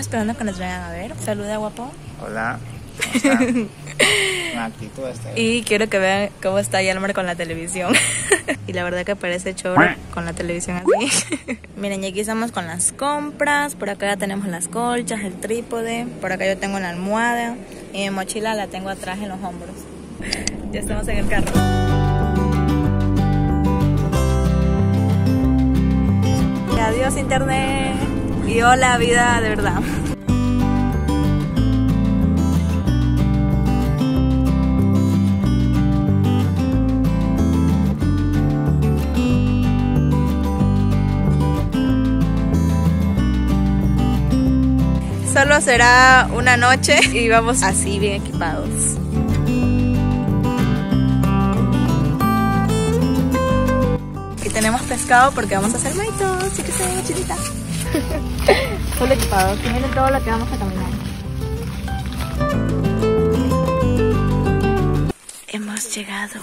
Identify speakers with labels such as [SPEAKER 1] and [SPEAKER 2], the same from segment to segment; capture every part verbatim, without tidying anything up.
[SPEAKER 1] esperando que nos vayan a ver. Saluda, guapo.
[SPEAKER 2] Hola. ¿Cómo está? Una actitud este.
[SPEAKER 1] Y quiero que vean cómo está Yalmar con la televisión. Y la verdad que parece choro con la televisión así. Miren, y aquí estamos con las compras. Por acá ya tenemos las colchas, el trípode. Por acá yo tengo la almohada. Y mi mochila la tengo atrás en los hombros. Ya estamos en el carro. Y adiós internet. Y hola vida de verdad. Solo será una noche y vamos así bien equipados. Aquí tenemos pescado porque vamos a hacer maitos, así que se ve chilita. Solo equipados, miren todo lo que vamos a caminar. Hemos llegado.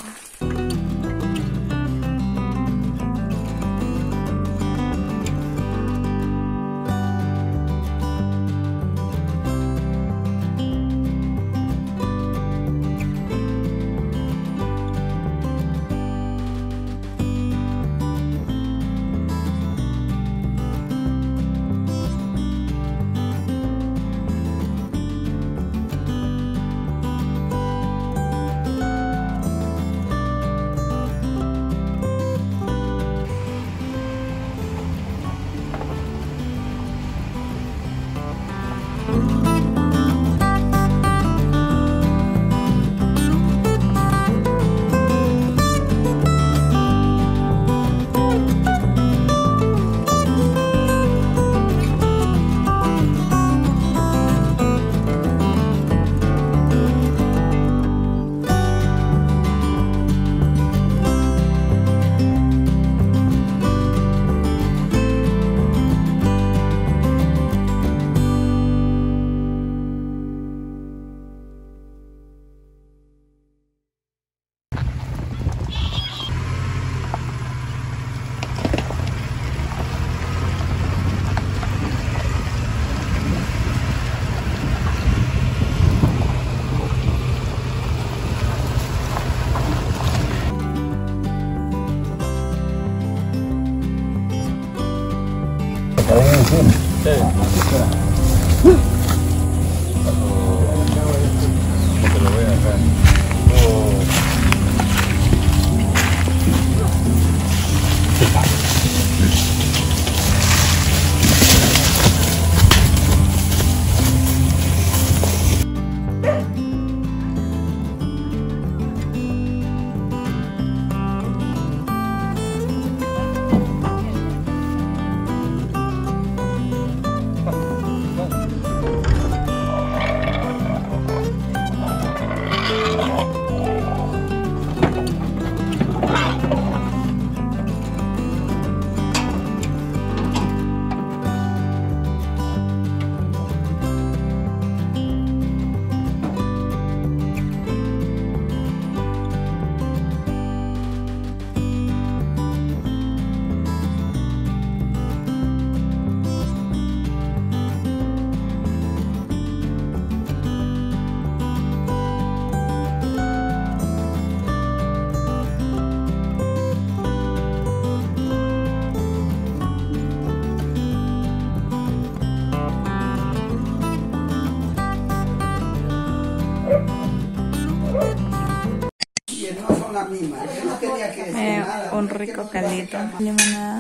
[SPEAKER 1] Eh, un rico caldito, limonada.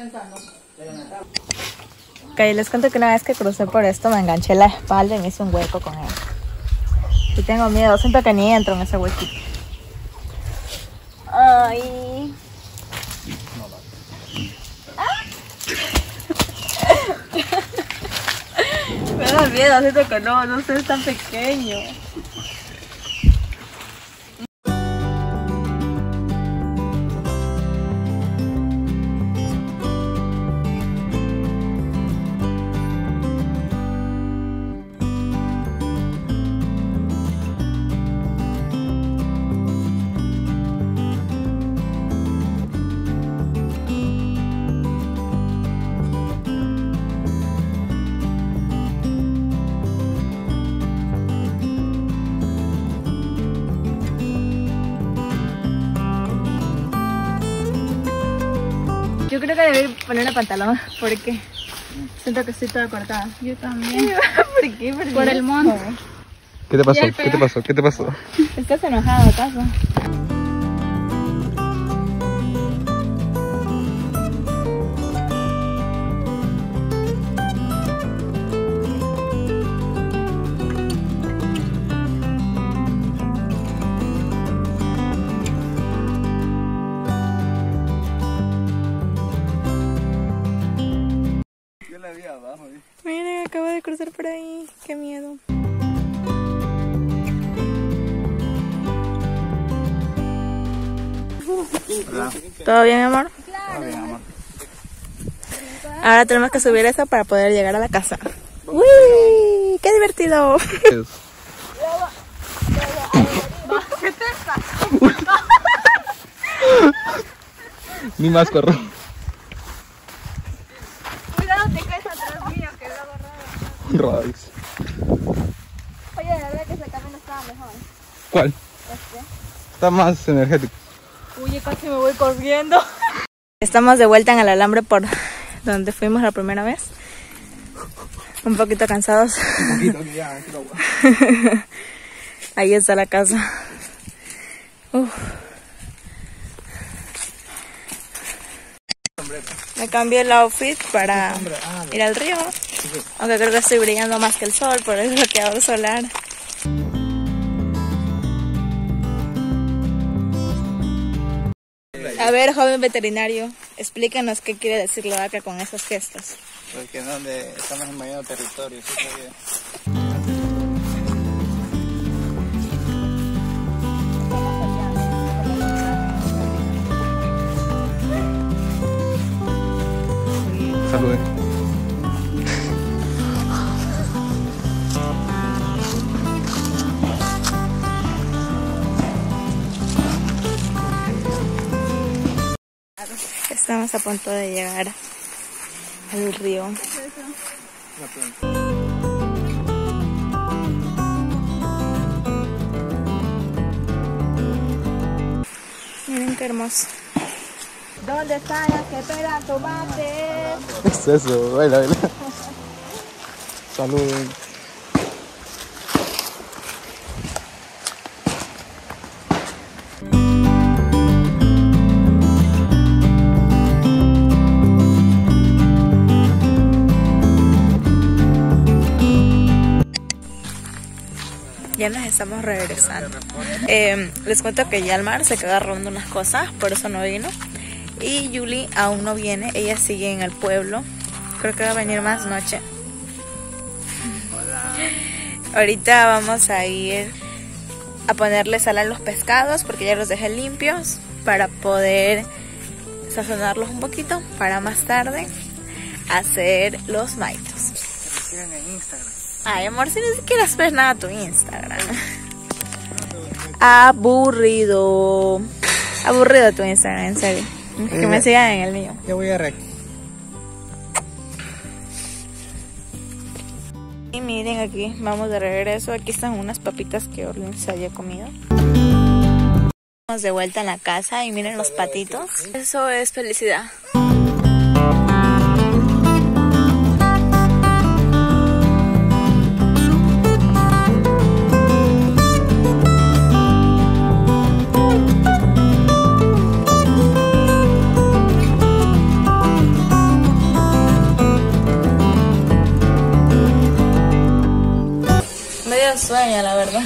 [SPEAKER 1] Ok, les cuento que una vez que crucé por esto me enganché la espalda y me hice un hueco con él. Y tengo miedo, siento que ni entro en ese huequito. Ay. Me da miedo, siento que no, no sé, es tan pequeño. Yo creo que debería ponerme pantalón porque siento que estoy toda cortada.
[SPEAKER 3] Yo también.
[SPEAKER 1] ¿Por qué? ¿Por,
[SPEAKER 3] Por el monte.
[SPEAKER 2] ¿Qué te pasó? ¿Qué te pasó? ¿Qué te pasó?
[SPEAKER 1] ¿Estás enojado acaso?
[SPEAKER 2] Yo la vi abajo. ¿eh?
[SPEAKER 1] Miren, acabo de cruzar por ahí. Qué miedo.
[SPEAKER 2] Hola.
[SPEAKER 1] ¿Todo bien, amor?
[SPEAKER 2] Está bien, amor.
[SPEAKER 1] Ahora tenemos que subir eso para poder llegar a la casa. ¡Uy! ¡Qué divertido!
[SPEAKER 2] Ni más corro.
[SPEAKER 3] Cuidado, te caes atrás mío, que luego raro.
[SPEAKER 2] Rods.
[SPEAKER 3] Oye, la verdad que ese camino estaba mejor.
[SPEAKER 2] ¿Cuál?
[SPEAKER 3] Este.
[SPEAKER 2] Está más energético.
[SPEAKER 1] Uy, casi me voy corriendo. Estamos de vuelta en el alambre por donde fuimos la primera vez. Un poquito cansados.
[SPEAKER 2] Un poquito, que ya, aquí lo voy.
[SPEAKER 1] Ahí está la casa. Uf. Me cambié el outfit para ir al río. Aunque creo que estoy brillando más que el sol por el bloqueador solar. A ver, joven veterinario, explícanos qué quiere decir la vaca con esos gestos.
[SPEAKER 2] Porque es donde estamos invadiendo territorio, ¿sí sabía? Salud.
[SPEAKER 1] Estamos a punto de llegar al río. Miren qué hermoso. ¿Dónde están las que pegan tomate?
[SPEAKER 2] ¿Qué es eso? Baila, baila. Salud.
[SPEAKER 1] Ya nos estamos regresando. Eh, les cuento que Yalmar se quedó agarrando unas cosas, por eso no vino. Y Yuli aún no viene, ella sigue en el pueblo. Creo que va a venir más noche. Ahorita vamos a ir a ponerle sal a los pescados porque ya los dejé limpios para poder sazonarlos un poquito para más tarde hacer los maitos.
[SPEAKER 2] En Instagram.
[SPEAKER 1] Ay, amor, si ni siquiera ves nada a tu Instagram. Aburrido. Aburrido tu Instagram, en serio. Que me sigan en el mío.
[SPEAKER 2] Ya voy a rec.
[SPEAKER 1] Y miren aquí, vamos de regreso. Aquí están unas papitas que Orlin se había comido. Estamos de vuelta en la casa y miren los patitos. Eso es felicidad. Sueña, la verdad.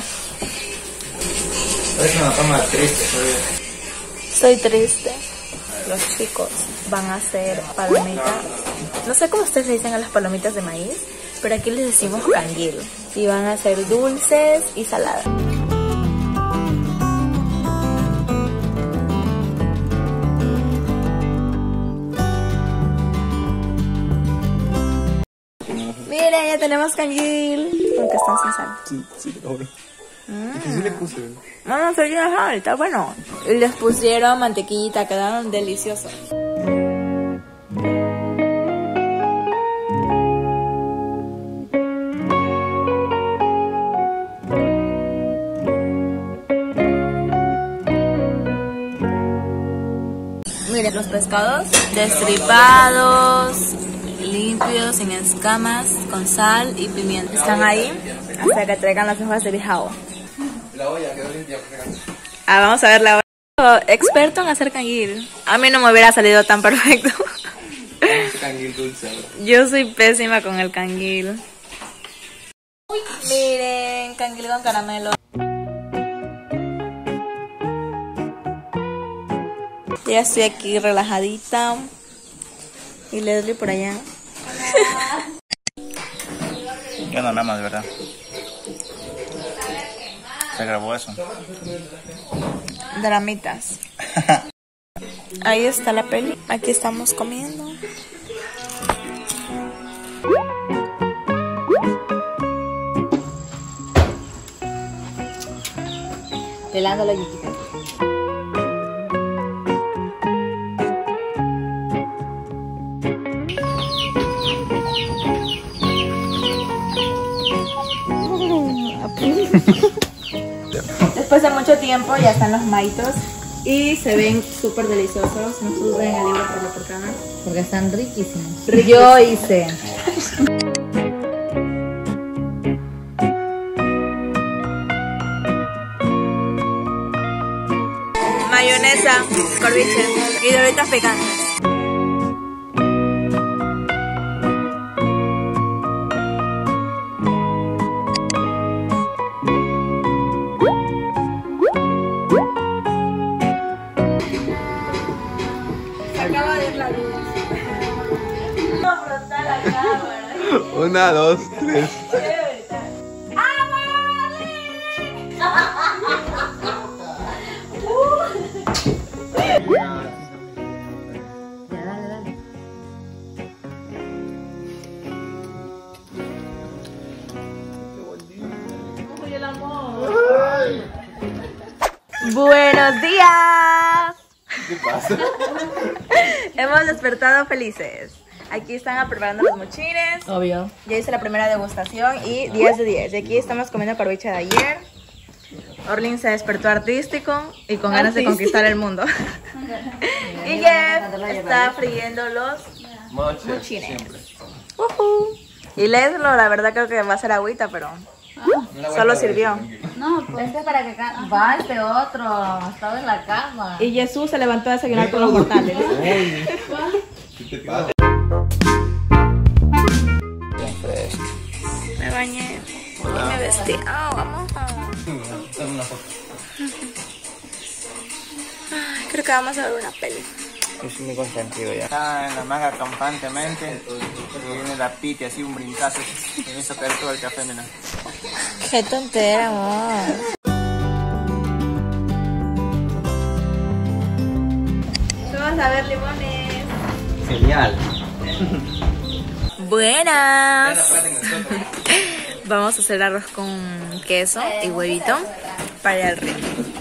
[SPEAKER 2] Es una toma triste, soy.
[SPEAKER 1] Estoy triste. Los chicos van a hacer palomitas. No sé cómo ustedes le dicen a las palomitas de maíz, pero aquí les decimos canguil. Y van a hacer dulces y saladas. Miren, ya tenemos canguil. Aunque están sin sal.
[SPEAKER 2] Sí, sí, te lo juro.
[SPEAKER 1] Mm.
[SPEAKER 2] Es que sí le puse.
[SPEAKER 1] No, no, soy una sal, está bueno. Y les pusieron mantequillita, quedaron deliciosos. Miren, de los pescados, destripados, limpios, sin escamas, con sal y pimienta. Están ahí hasta que traigan las hojas de bijao.
[SPEAKER 2] La olla quedó limpia.
[SPEAKER 1] Ah, vamos a ver la olla. Experto en hacer canguil. A mí no me hubiera salido tan perfecto.
[SPEAKER 2] Canguil dulce.
[SPEAKER 1] Yo soy pésima con el canguil. Miren, canguil con caramelo. Ya estoy aquí relajadita. Y Leslie por allá.
[SPEAKER 2] Ya no hablamos de verdad. Se grabó eso.
[SPEAKER 1] Dramitas. Ahí está la peli. Aquí estamos comiendo.
[SPEAKER 4] Pelando la yuquita.
[SPEAKER 1] Después de mucho tiempo ya están los maitos y se ven súper deliciosos. No suben el libro por la portada.
[SPEAKER 4] Porque están riquísimos. Yo hice.
[SPEAKER 1] Mayonesa, corviche y doritos picantes.
[SPEAKER 2] Una, dos, tres.
[SPEAKER 4] Ya, dale, dale.
[SPEAKER 1] Buenos días.
[SPEAKER 2] ¿Qué pasa?
[SPEAKER 1] Hemos despertado felices. Aquí están preparando los mochines.
[SPEAKER 4] Obvio.
[SPEAKER 1] Ya hice la primera degustación y diez de diez. Y aquí estamos comiendo corviche de ayer. Orlin se despertó artístico y con ganas de conquistar el mundo. Y Jeff está friendo los mochines. Uh-huh. Y Leslo, la verdad creo que va a ser agüita, pero solo sirvió.
[SPEAKER 4] No, pues este es para que ca- va este otro. Estaba en la cama.
[SPEAKER 1] Y Jesús se levantó a desayunar con los mortales. Me bañé y me vestí. Oh, vamos. Ay, creo que vamos a ver una peli.
[SPEAKER 2] Yo estoy muy consentido ya. Está en la manga campantemente. Y viene la piti así, un brincazo. Y me hizo caer todo el café, mira.
[SPEAKER 1] Qué tontera, amor. Vamos a ver limones.
[SPEAKER 2] Genial.
[SPEAKER 1] Buenas. Vamos a hacer arroz con queso y huevito para ir al río.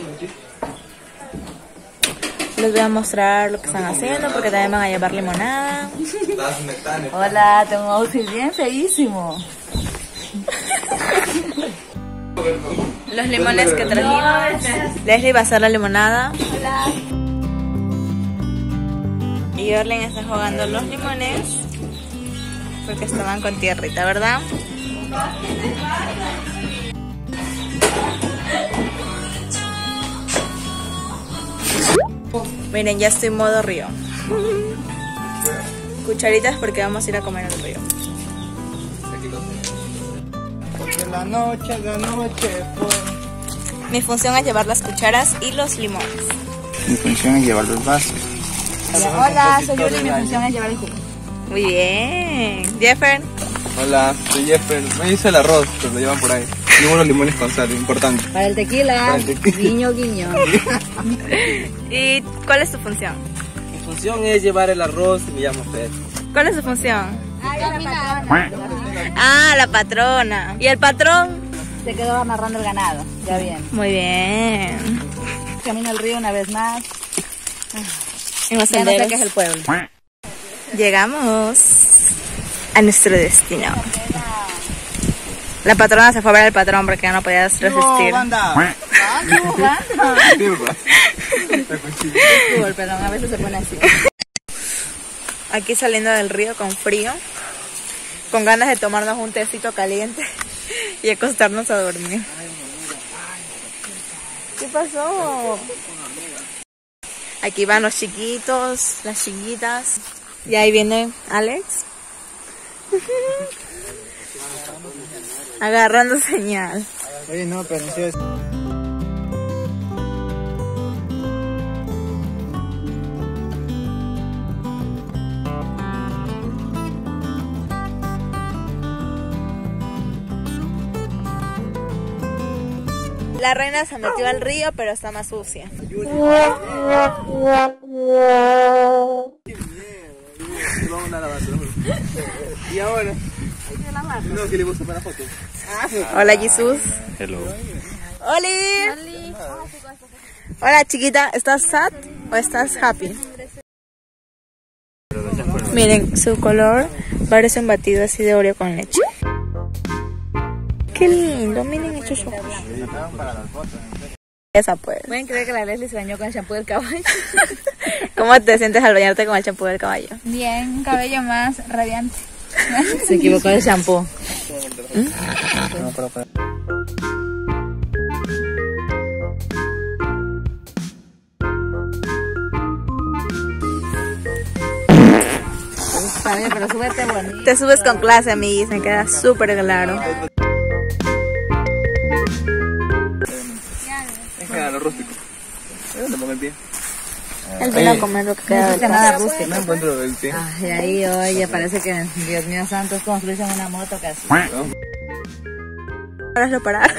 [SPEAKER 1] Les voy a mostrar lo que están haciendo porque también van a llevar limonada.
[SPEAKER 4] Hola, tengo un outfit bien feísimo.
[SPEAKER 1] Los limones que trajimos. Leslie va a hacer la limonada. Y Orlen está jugando los limones porque estaban con tierrita, ¿verdad? Miren, ya estoy en modo río. Cucharitas porque vamos a ir a comer en el río.
[SPEAKER 2] Porque la noche, la noche fue.
[SPEAKER 1] Mi función es llevar las cucharas y los limones.
[SPEAKER 2] Mi función es llevar los vasos.
[SPEAKER 4] Hola, soy Yuli y mi función es llevar el jugo.
[SPEAKER 1] Muy bien. Jeffer.
[SPEAKER 5] Hola, soy Jeffer. Me hice el arroz, pero lo llevan por ahí. Y unos limones con sal, importante.
[SPEAKER 4] Para el tequila,
[SPEAKER 5] Para el tequila.
[SPEAKER 4] guiño, guiño.
[SPEAKER 1] ¿Y cuál es tu función?
[SPEAKER 5] Mi función es llevar el arroz y me llamo Fer.
[SPEAKER 1] ¿Cuál es tu función? Ah, la patrona. ¿Y el patrón?
[SPEAKER 4] Se quedó amarrando el ganado. Ya bien.
[SPEAKER 1] Muy bien.
[SPEAKER 4] Camino al río una vez más.
[SPEAKER 1] En los
[SPEAKER 4] Ya no sé
[SPEAKER 1] senderos.
[SPEAKER 4] qué es el pueblo.
[SPEAKER 1] Llegamos a nuestro destino. La patrona se fue a ver al patrón porque ya no podía resistir.
[SPEAKER 2] ¡No, banda!
[SPEAKER 5] Disculpa.
[SPEAKER 4] Fútbol, perdón, a veces se pone así.
[SPEAKER 1] Aquí saliendo del río con frío, con ganas de tomarnos un tecito caliente y acostarnos a dormir. ¿Qué pasó? Aquí van los chiquitos, las chiquitas. Y ahí viene Alex. Agarrando señal.
[SPEAKER 2] Oye, no, pero en serio.
[SPEAKER 1] La reina se metió al río, pero está más sucia.
[SPEAKER 5] Y ahora. No, que le gusta para fotos.
[SPEAKER 1] Hola, Jesús.
[SPEAKER 6] Hello.
[SPEAKER 1] ¡Oli! Hola, chiquita. ¿Estás sad o estás happy? Miren, su color parece un batido así de Oreo con leche. Qué lindo, miren estos ojos. Esa pues.
[SPEAKER 4] ¿Pueden creer que la Leslie se bañó con el shampoo del caballo?
[SPEAKER 1] ¿Cómo te sientes al bañarte con el champú del caballo?
[SPEAKER 3] Bien, un cabello más radiante.
[SPEAKER 4] Se equivocó de shampoo.
[SPEAKER 2] No, pero, pero.
[SPEAKER 4] Está bien, pero súbete bonito.
[SPEAKER 1] Te subes con clase, amiguis, me queda súper claro.
[SPEAKER 5] Es que lo rústico. ¿Dónde pongo el pie?
[SPEAKER 1] Él vino a comer lo que queda
[SPEAKER 4] No
[SPEAKER 1] de
[SPEAKER 4] que nada rústico.
[SPEAKER 5] No encuentro el pie.
[SPEAKER 4] Ay, ahí, oye, parece que, Dios mío santo, es como subirse en una moto casi.
[SPEAKER 1] Ahora lo parar.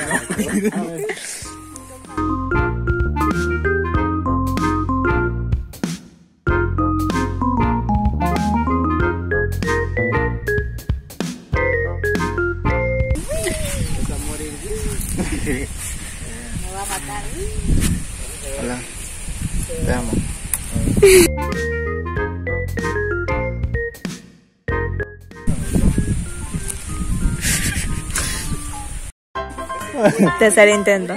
[SPEAKER 4] Me va a matar.
[SPEAKER 2] Hola. Te amo.
[SPEAKER 1] Tercer intento.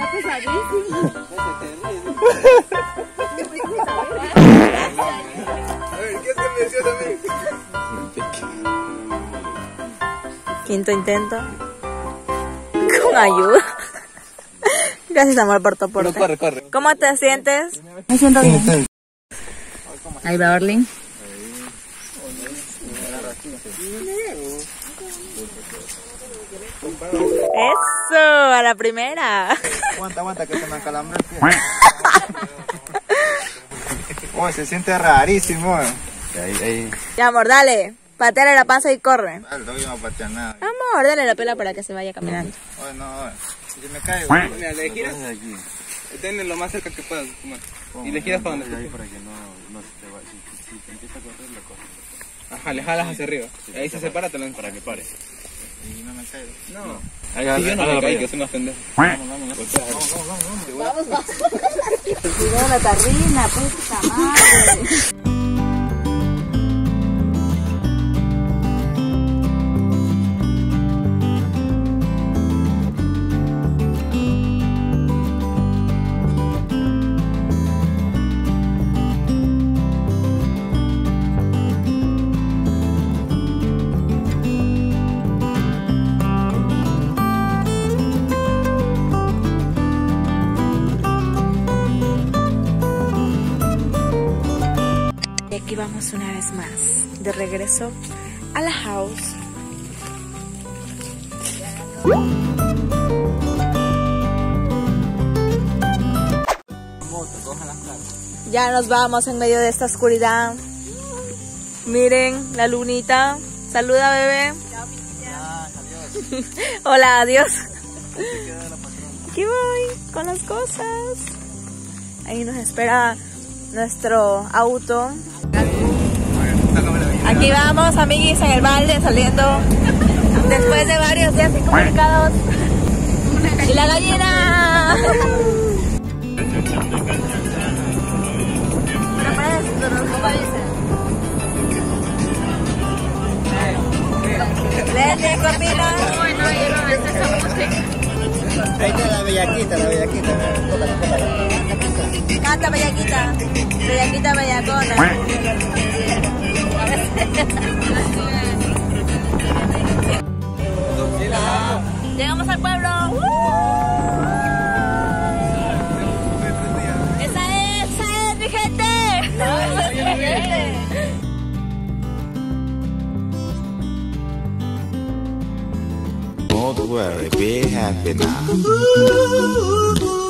[SPEAKER 1] Quinto intento. Con ayuda. Gracias, amor, por tu aporte.
[SPEAKER 5] Pero corre, corre.
[SPEAKER 1] ¿Cómo te sientes?
[SPEAKER 4] Me siento bien. Ahí va Orlin.
[SPEAKER 1] Eso, a la primera.
[SPEAKER 2] Aguanta, aguanta, que se me acalambró el pie. Oh, se siente rarísimo.
[SPEAKER 6] Ahí, ahí.
[SPEAKER 1] Ya, amor, dale. Pateale la panza y corre.
[SPEAKER 2] Ah, no iba a patear nada.
[SPEAKER 1] Amor, dale la pela para que se vaya caminando.
[SPEAKER 2] Oye, no, oye. Si me caigo.
[SPEAKER 5] Mira, le giras. Ten lo más cerca que puedas. Y le giras para donde estés.
[SPEAKER 6] Para que no, no se te vaya. Si, si te empieza a correr, lo coges.
[SPEAKER 5] Ajá, le jalas hacia arriba. Ahí se separa, te lo
[SPEAKER 6] Para que pare.
[SPEAKER 2] Y no me caigo.
[SPEAKER 5] No. Ahí sí, yo no me caigo, que soy más pendejo.
[SPEAKER 6] Vamos, vamos, vamos.
[SPEAKER 4] Cuidado la tarrina, puta madre.
[SPEAKER 1] Y aquí vamos una vez más, de regreso a la house. Ya nos vamos en medio de esta oscuridad. Miren la lunita. Saluda, bebé. Hola, adiós. Aquí voy con las cosas. Ahí nos espera nuestro auto. Aquí vamos, amiguis, en el balde, saliendo después de varios días incomunicados. ¡Y la gallina! Leslie, ¿qué opinas?
[SPEAKER 3] Bueno, yo no me sé esa música.
[SPEAKER 2] Ahí está la bellaquita, la bellaquita.
[SPEAKER 1] Canta, bellaquita. Bellaquita. Bellaquita bellacona. Llegamos al pueblo. ¡Uh! Esa es, esa es mi gente.
[SPEAKER 7] Don't worry, be happy now.